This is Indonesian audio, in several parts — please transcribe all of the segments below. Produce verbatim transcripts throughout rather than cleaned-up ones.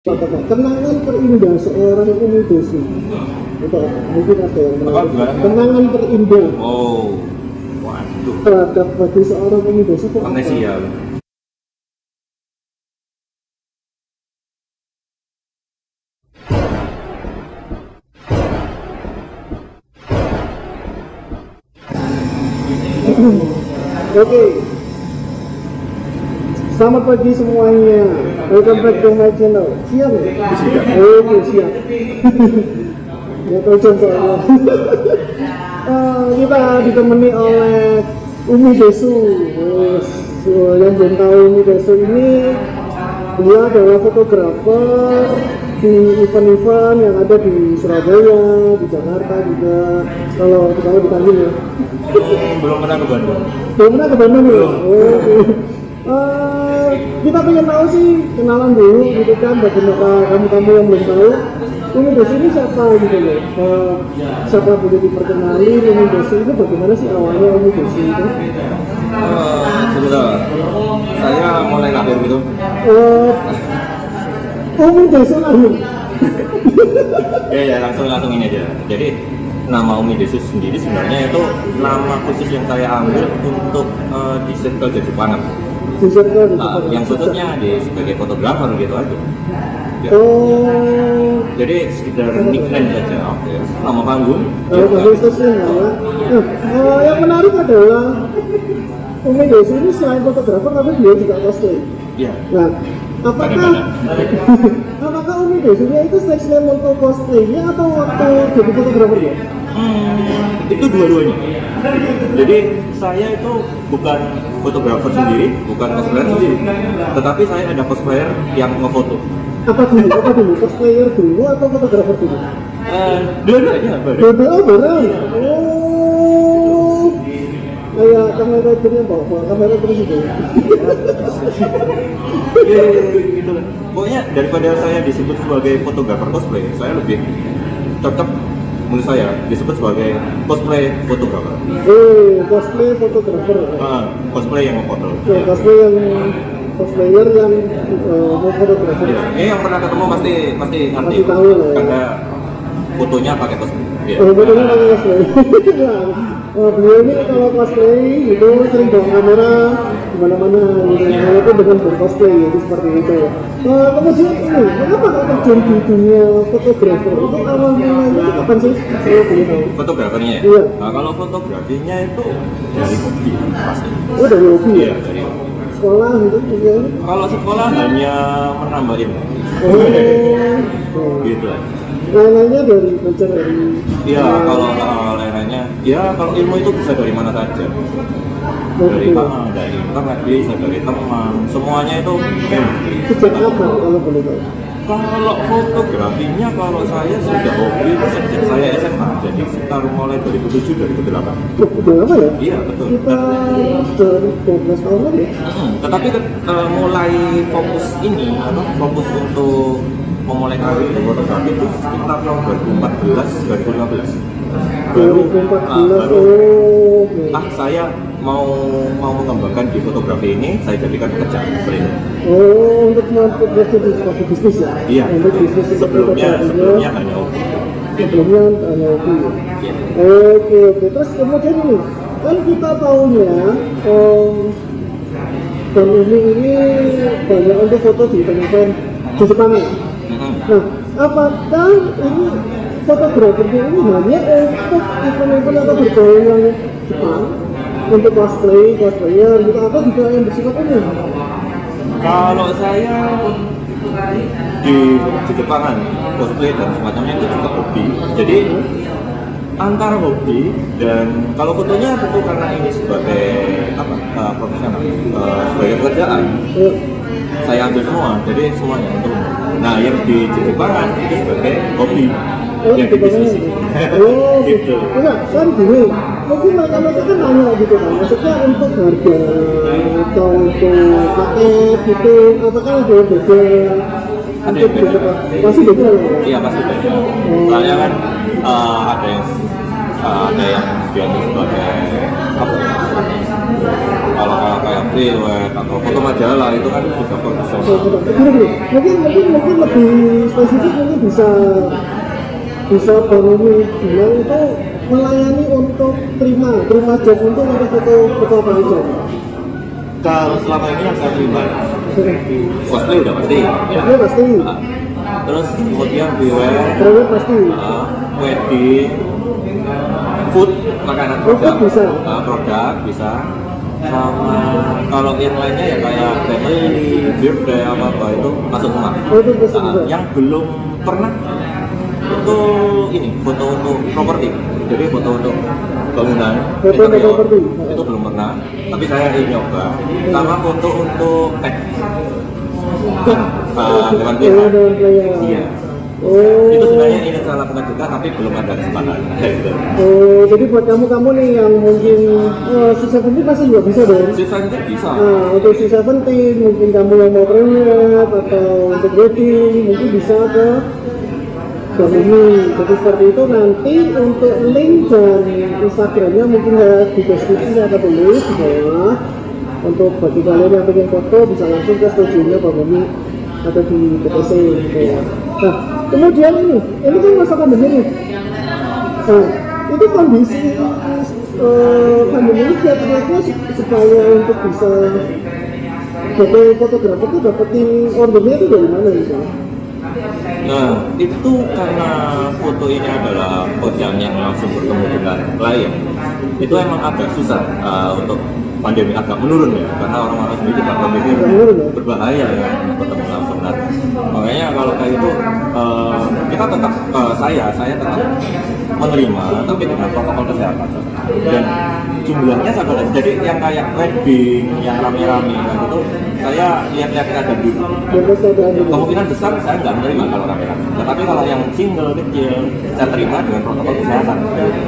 Kenangan terindah seorang Umi Desi. Itu mungkin ada yang menarik. Kenangan terindah. Oh, waduh. Terhadap bagi seorang Umi Desi itu amnesia. Oke, selamat pagi semuanya. Welcome back to my channel. Siap ya? Siap. Oke, siap. Ya tahu soalnya. uh, kita ditemani oleh Umi Desu. Yes. So, yang belum tahu Umi Desu ini, dia adalah fotografer di event-event yang ada di Surabaya, di Jakarta juga. Kalau kita di Bandung ya. Belum pernah ke Bandung. Belum pernah ke Bandung ya? Oh, okay. uh, kita pengen tahu sih, kenalan dulu gitu kan, bagaimana kamu-kamu yang belum tahu Umi Desi ini siapa gitu loh. Uh, siapa boleh diperkenali Umi Desi itu, bagaimana sih awalnya Umi Desi itu? Uh, sebentar, saya mulai lahir gitu. Uh, Umi Desi lahir. Ya ya langsung langsung ini aja. Jadi nama Umi Desi sendiri sebenarnya itu nama khusus yang saya ambil untuk uh, di circle Jepangan. Di circle Nah, yang khususnya di sebagai fotografer gitu aja. Ya. Oh. Jadi sekedar nickname saja. Oke. Okay. Nama panggung. Nama panggung khususnya ya. Nah, uh, yang menarik adalah Umi Desi ini selain fotografer, tapi dia juga cosplay. Iya. Nah, apakah apakah Umi Desi itu stage-nya untuk cosplaynya atau waktu jadi fotografer ya? Hmm, itu dua-duanya. Jadi saya itu bukan fotografer sendiri, bukan cosplayer sendiri, tetapi saya ada cosplayer yang ngefoto. Apa dulu? Apa dulu? Cosplayer dulu atau fotografer dulu? Uh, dua-duanya bareng. Dua-duanya bareng. Oh, kayak kamera itu bawa kamera terus itu. Ya, gitu lah. Pokoknya daripada saya disebut sebagai fotografer cosplay, saya lebih cocok menurut saya disebut sebagai cosplay fotografer. Eh, cosplay fotografer. Ah, cosplay yang memfoto. Ya, cosplay yang cosplayer yang uh, mau fotografer. Ya, ini yang pernah ketemu pasti pasti ngerti. Pasti tahu lah. Karena fotonya pakai cosplay. Ya. Oh, fotonya pakai cosplay. Oh, beliau ini kalau cosplay itu sering bawa kamera kemana-mana gitu. Kalau itu dengan bercosplay itu seperti itu. Uh, kemudian ini, kenapa kok terjun di dunia fotografer? Itu awal mulanya itu kapan sih? Saya boleh tahu. Fotografernya ya? Iya. Nah, kalau fotografinya itu dari hobi pasti. Oh, dari hobi ya? Iya, dari hobi. Sekolah gitu juga? Kalau sekolah hanya menambah ilmu. Oh, gitu aja. Lainnya dari belajar dari. Iya, kalau uh, lainnya, ya kalau ilmu itu bisa dari mana saja. Dari mana? Dari internet, bisa dari teman. Semuanya itu ilmu. Sejak kapan kalau boleh tahu? Kalau fotografinya, kalau saya sudah hobi itu sejak saya S M A, jadi sekitar mulai dua ribu tujuh, dua ribu delapan. Oh, udah lama ya? Iya, betul. Kita dari dua belas tahun lagi ya? Hmm, tetapi uh, mulai fokus ini, apa, fokus untuk memulai karir di fotografi itu sekitar tahun dua ribu empat belas, dua ribu lima belas. dua ribu empat belas, ah, baru, oh, okay. ah saya mau mau mengembangkan di fotografi ini, saya jadikan pekerjaan seperti itu. Oh, untuk memprogres di sebagai bisnis ya? Iya. Untuk bisnis sebelumnya sebelumnya hanya hobi. Sebelumnya hanya hobi ya? Iya. Oke, oke. Terus kemudian ini, kan kita tahunya um, Bang Umi ini banyak untuk foto di event-event di Jepang ya? Mm-hmm. Nah, apakah ini fotografernya ini hanya untuk event-event atau berbau yang Jepang, untuk cosplay, cosplayer gitu, atau juga yang bersifat umum? Kalau saya di di Jepangan, cosplay dan semacamnya itu juga hobi. Jadi antara hobi dan kalau fotonya tentu karena ini sebagai apa uh, profesional, uh, sebagai pekerjaan, Ya. saya ambil semua. Jadi semuanya untuk. Nah, yang di Jepangan itu sebagai hobi. Oh, yang gitu di bisnis. Oh, gitu. Enggak, kan gini, mungkin mereka-mereka kan nanya gitu kan, maksudnya untuk harga atau untuk paket gitu, apakah ada yang beda? Ada yang beda. Masih beda ya? Iya, pasti beda. Soalnya kan uh, ada yang uh, ada yang diambil sebagai apa? Kalau kayak riwayat atau foto majalah itu kan juga profesional. Mungkin mungkin mungkin lebih spesifik mungkin bisa bisa baru bilang itu melayani untuk terima terima job untuk foto foto apa aja. Kalau selama ini yang saya terima cosplay udah pasti ya. Cosplay pasti. Nah, terus kemudian riwayat, riwayat pasti. Uh, wedding, food, makanan produk, food bisa. Uh, produk bisa. Sama kalau yang lainnya ya kayak family, birthday apa apa itu masuk semua. Oh, itu bisa, nah, bisa. Yang belum pernah itu ini foto untuk properti, jadi foto untuk bangunan foto untuk properti itu belum pernah, tapi saya ingin nyoba. Sama foto untuk tag hewan peliharaan. Iya. Oh. Itu sebenarnya ingin saya lakukan juga, tapi belum ada kesempatan. Gitu. Oh, jadi buat kamu-kamu nih yang mungkin oh, si Seventeen pasti juga bisa dong. Si Seventeen bisa. Nah, untuk si Seventeen mungkin kamu yang mau prewed atau untuk wedding mungkin bisa ke jam ini. Jadi seperti itu nanti untuk link dan Instagramnya mungkin ya di deskripsi saya akan tulis di bawah. Untuk bagi kalian yang pengen foto bisa langsung ke studionya Pak Bumi atau di B T C gitu ya. Nah, kemudian ini, ini kan masa pandemi nih. Nah, itu kondisi uh, pandemi ini kira-kira supaya untuk bisa foto fotografer itu dapetin ordernya itu dari mana gitu? Nah, itu karena foto ini adalah project yang langsung bertemu dengan klien. Itu emang agak susah uh, untuk pandemi agak menurun ya, karena orang-orang sendiri juga berpikir berbahaya ya bertemu langsung. Nah, makanya kalau kayak itu uh, kita tetap uh, saya saya tetap menerima, tapi dengan protokol kesehatan. Dan jumlahnya sangat ada. Jadi yang kayak wedding, yang rame-rame gitu, saya lihat-lihat ada dulu. Kemungkinan besar saya nggak menerima kalau rame-rame. Tetapi kalau yang single kecil, saya terima dengan protokol kesehatan.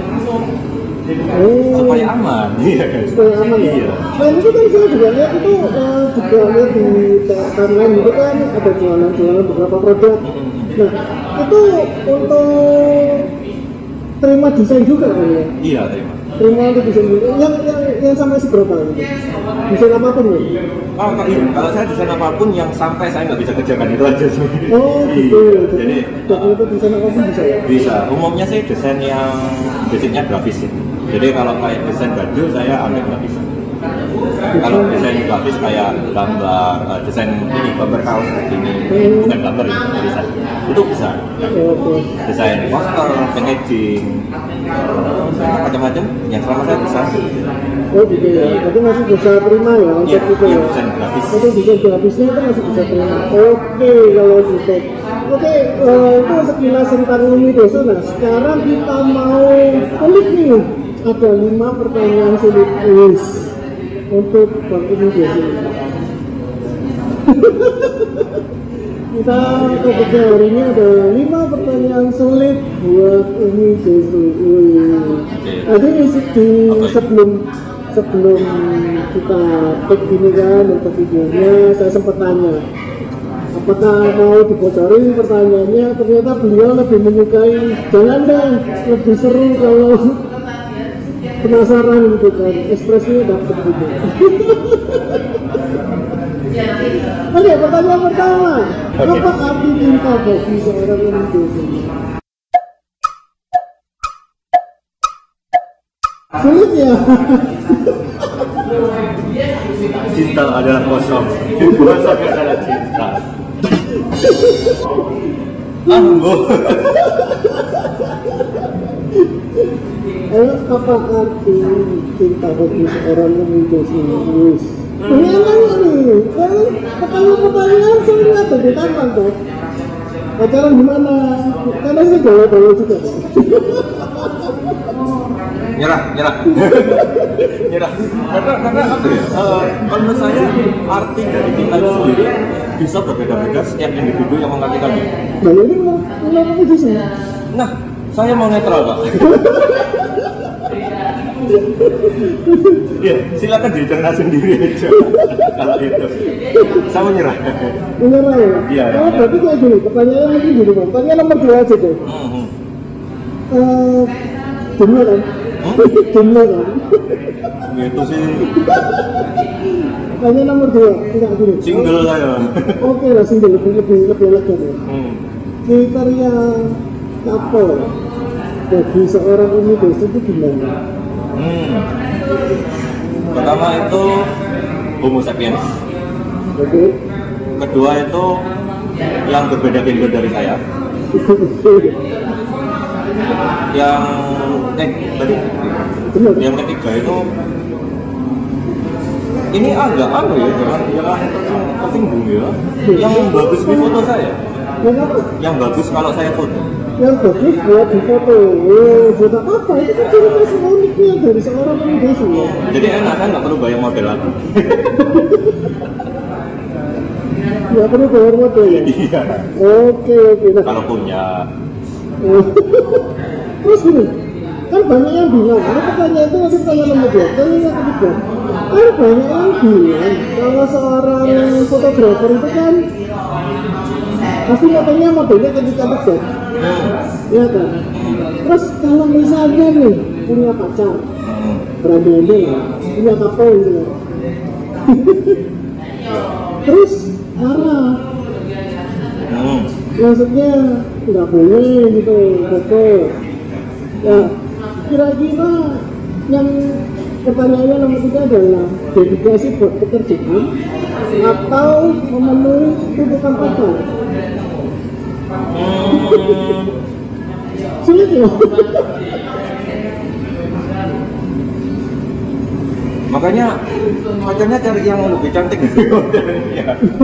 Oh, supaya aman, iya kan? Supaya aman ya? Iya. Selain itu kan saya juga lihat itu uh, juga lihat di timeline itu kan ada jualan-jualan beberapa produk. Nah, itu untuk terima desain juga kan ya? Iya, terima. Terima untuk desain juga. Yang, yang, yang sampai seberapa gitu? Desain apapun ya? Oh, kalau, iya. Kalau saya desain apapun yang sampai saya nggak bisa kerjakan itu aja sih. Oh, gitu. Iya. Jadi, jadi itu desain apapun bisa ya? Bisa. Umumnya sih desain yang basicnya grafis ya. Jadi kalau kayak desain baju saya ambil nggak bisa. Kalau desain grafis kayak gambar, uh, desain ini gambar kaos kayak gini, hmm. bukan gambar ini, desain itu bisa. Okay. Desain poster, packaging, banyak macam-macam yang selama saya bisa. Oh gitu ya, jadi masih bisa terima ya untuk ya, itu ya. ya. Desain grafis. Itu desain grafisnya itu masih bisa terima. Oke kalau gitu. Oke, uh, itu sekilas tentang Umi Deso. Nah sekarang kita mau kulik nih. Ada lima pertanyaan sulit quiz untuk Bang Umi Deso. Kita topiknya hari ini ada lima pertanyaan sulit buat Umi Deso. Tadi di sebelum sebelum kita take ini kan untuk videonya saya sempat tanya apakah mau dibocorin pertanyaannya, ternyata beliau lebih menyukai jangan deh, lebih seru kalau penasaran gitu kan, ekspresinya dapet gitu. Oke, pertanyaan pertama, apa arti cinta bagi seorang Indonesia? Sulit ya? Cinta adalah kosong, kosong adalah cinta. Ambo. Eh, apa arti cinta bagi seorang Indonesia? Ini emang ini, kan pertanyaan-pertanyaan sering ada di tangan tuh. Pacaran gimana? Karena saya galau-galau juga. Nyerah, nyerah, nyerah. Karena karena apa ya? Uh, kalau menurut saya arti dari cinta itu sendiri bisa berbeda-beda setiap individu yang mengartikannya. Nah ini mau menurut itu sih. Nah, saya mau netral pak. Ya, silakan dicerna sendiri aja. Kalau itu, saya menyerah. Menyerah ya? Iya. Oh, ya. Berarti kayak gini. Pertanyaannya mungkin gini bang. Pertanyaan nomor dua aja deh. Mm-hmm. Uh, Dunia kan, Jumlah kan? Gitu sih. Hanya nomor dua, tidak gini. Single saya. Oke lah, single lebih lebih lebih elegan ya. Hmm. Kriteria couple bagi seorang Umi Desu itu gimana? Hmm. Pertama itu Homo sapiens. Oke. Kedua itu yang berbeda gender dari saya. Yang eh tadi Benar. yang ketiga itu ini agak apa ya, jangan jangan tersing- tersinggung ya. Yang bagus di foto saya, Yang apa? yang bagus kalau saya foto. Yang bagus buat di foto. Oh, foto apa? Itu kan ciri khas uniknya dari seorang Umi Desu ya. Jadi enak, saya nggak perlu bayar model lagi. Ya perlu bayar modal ya. Iya. Oke oke. Nah, Kalau punya. terus gini, kan banyak yang bilang, ini pertanyaan itu masih pertanyaan nomor dua, pertanyaan yang ketiga, kan banyak yang bilang kalau seorang fotografer itu kan pasti fotonya modelnya cantik-cantik, ya kan? Terus kalau misalnya nih punya pacar, Hmm. beranda-anda lah, punya couple gitu lah. Terus marah, Hmm. maksudnya nggak boleh gitu foto. Ya, kira-kira yang pertanyaannya nomor tiga adalah dedikasi buat pekerjaan atau memenuhi tuntutan pacar. Hmm. Sulit ya. Makanya pacarnya cari yang lebih cantik dari modelnya.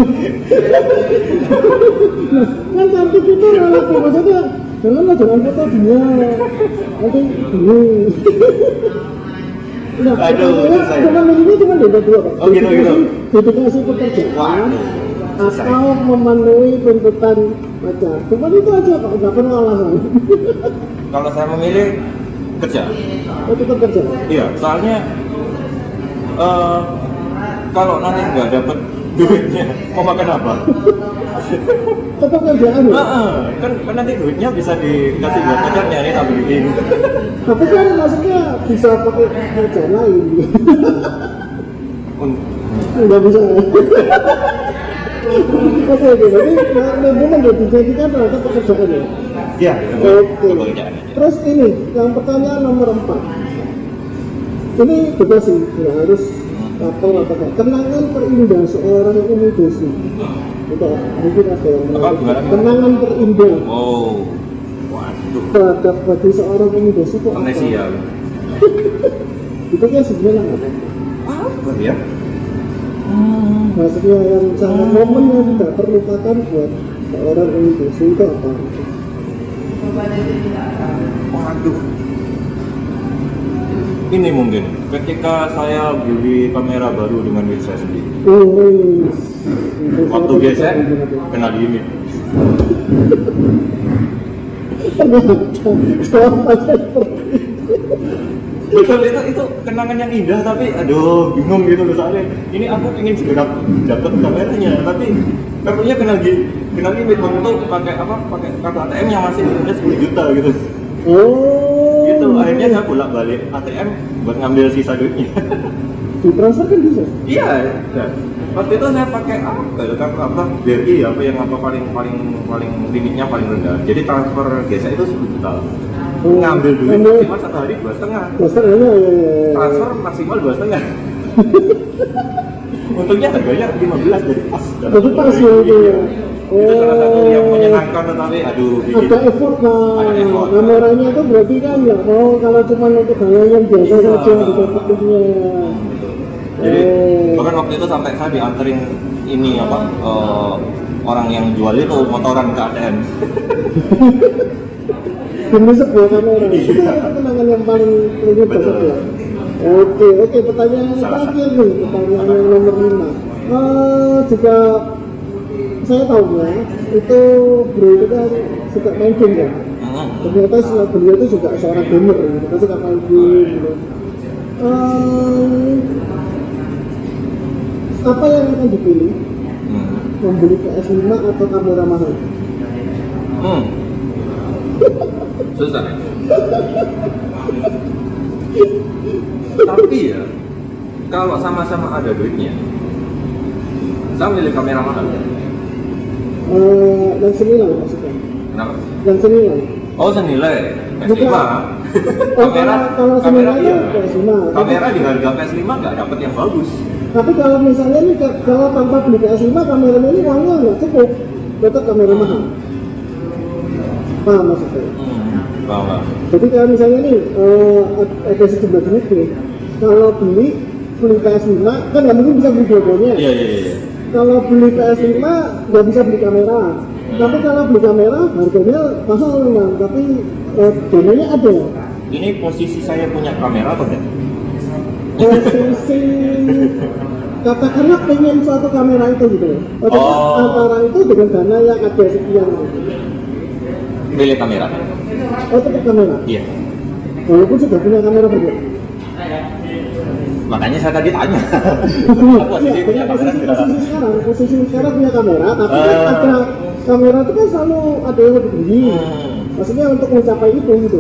Kan cantik itu relatif, maksudnya janganlah jangan foto dia nanti bingung. Nah, Aduh, pertanyaannya susah ya. cuma ini cuma beda dua Pak. Oh, gitu, gitu. Dedikasi pekerjaan Waduh, susah. atau memenuhi tuntutan pacar. Cuma itu aja Pak, nggak perlu alasan. Kalau saya memilih kerja, Oh, tetap kerja. iya, soalnya eh, kalau nanti nggak dapet duitnya, mau makan apa? Tetap kerjaan ya. Heeh, kan, kan nanti duitnya bisa dikasih buat pacarnya nih, tak beliin. Tapi kan maksudnya bisa pakai kerjaan lain. Un- Nggak bisa. Oke oke, berarti memang nggak dijadikan terhadap pekerjaan ya. Iya, Oke. pekerjaan aja. Terus ini, yang pertanyaan nomor empat. Ini bebas sih, nggak harus couple atau apa. Kenangan terindah seorang Umi Desu. Itu mungkin ada yang Apa, gimana? kenangan terindah Oh, waduh, terhadap bagi seorang Umi Desu itu apa? amnesia. Itu kan sebenarnya apa? Apa ya? Maksudnya yang sangat momen yang tidak terlupakan buat seorang Umi Desu itu apa? Waduh. Ini mungkin ketika saya beli kamera baru dengan duit saya sendiri. Oh, wih. Waktu gesek, kena limit. Sama aja seperti itu. Betul, itu itu kenangan yang indah, tapi aduh bingung gitu loh soalnya. Ini aku ingin segera dapat kameranya, tapi kameranya kena gi- kena limit waktu itu pakai apa? Pakai kartu A T M yang masih ada sepuluh juta gitu. Oh, Gitu, akhirnya saya bolak balik A T M buat ngambil sisa duitnya. ditransfer kan bisa? Iya, ya. Waktu itu saya pakai apa? ya, Kartu apa? B R I apa yang apa paling paling paling limitnya paling rendah. Jadi transfer gesek itu sepuluh juta. Oh, Ngambil duit ngambil- maksimal satu hari dua setengah. Master ya, ya, ya, ya. Transfer maksimal dua setengah. Untungnya harganya lima belas jadi pas. Jadi pas ya itu ya. Itu salah satu yang Oh. menyenangkan, tetapi aduh bikin Ada effort kan, Ada effort. kameranya itu berarti kan nggak mau kalau cuma untuk hal yang biasa Iya. saja didapetinnya. Jadi Oh. bahkan waktu itu sampai saya dianterin ini apa eh, orang yang jual itu motoran ke A T M. Demi sebuah kamera, Iya. itu kenangan yang paling paling Betul. banget ya. Oke, oke, pertanyaan yang Salah terakhir nih, pertanyaan yang nomor lima. Eh, juga saya tahu ya, itu bro itu kan suka main game ya. Hmm. Ternyata si- beliau itu juga seorang gamer gitu, kan suka main game gitu. Eh, apa yang akan dipilih? Hmm. Membeli P S lima atau kamera mahal? Hmm. Susah. Tapi ya, kalau sama-sama ada duitnya, saya milih kamera mahal. Uh, dan senilai maksudnya? Kenapa? Dan senilai? Oh senilai, P S lima. Oh, kamera, kalau kamera senilai iya. P S lima. Kamera di harga P S lima nggak dapet yang bagus. Tapi kalau misalnya nih, kalau tanpa beli P S lima, kamera ini uangnya nggak cukup, tetap kamera mahal. Paham maksudnya? Hmm, paham. Jadi kalau misalnya nih, uh, ada sejumlah jenis nih, kalau beli beli P S lima kan nggak mungkin bisa beli dua-duanya. Iya iya iya. Kalau beli P S lima nggak bisa beli kamera. Hmm. Tapi kalau beli kamera harganya mahal memang, tapi uh, dananya ada. Ini posisi saya punya kamera atau enggak? Posisi katakanlah pengen suatu kamera itu gitu. Maksudnya Oh. antara itu dengan dana yang ada sekian. Gitu. Milih kamera. Oh tetap kamera. Iya. Walaupun sudah punya kamera berdua. Makanya saya tadi tanya. Posisi Iya, punya kamera. posisi, posisi sekarang, posisi sekarang punya kamera, tapi kan Ah. ada kamera itu kan selalu ada yang lebih tinggi. Hmm. Maksudnya untuk mencapai itu gitu.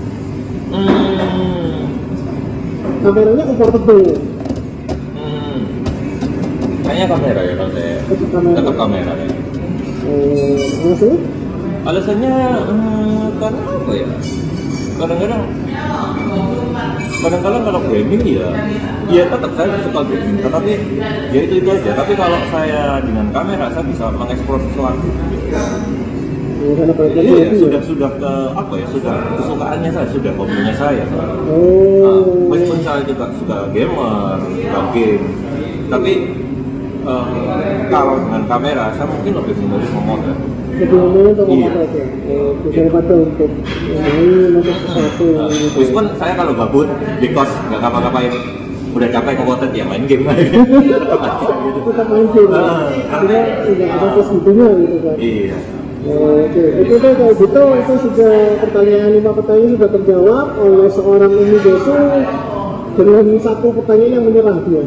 Hmm. Kameranya comfortable. Hmm. Kayaknya kamera ya kalau saya. Tetap kamera. Tetap kamera ya. Eh, maksudnya? Alasannya hmm, karena apa ya? Kadang-kadang kadang-kadang kalau gaming ya ya tetap saya suka gaming, tetapi ya itu itu aja. Tapi kalau saya dengan kamera saya bisa mengeksplor sesuatu. Oh, karena pada Iya, itu sudah sudah ke apa ya? Sudah kesukaannya saya, sudah hobinya saya. Nah, Oh. meskipun saya juga suka gamer, suka game, tapi eh, kalau dengan kamera saya mungkin lebih memilih memotret. Lebih memilih untuk Iya. memotret ya. Oh, daripada untuk main untuk sesuatu. Nah, gitu. meskipun saya kalau gabut di kos nggak ngapa-ngapain, udah capek memotret ya main game aja. Tetap main game. Ah, Karena tidak ada posisinya gitu kan. Iya. Oh, oke, itu tuh kayak gitu, itu sudah pertanyaan lima pertanyaan sudah terjawab oleh seorang Umi Desu dengan satu pertanyaan yang menyerah dia.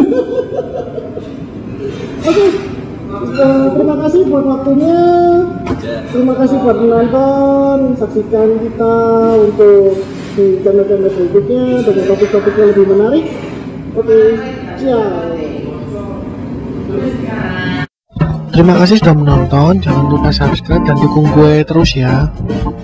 Oke, eh, terima kasih buat waktunya, terima kasih buat menonton, saksikan kita untuk di channel-channel berikutnya dengan topik-topik yang lebih menarik. Oke, ciao. Terima kasih sudah menonton, jangan lupa subscribe dan dukung gue terus ya.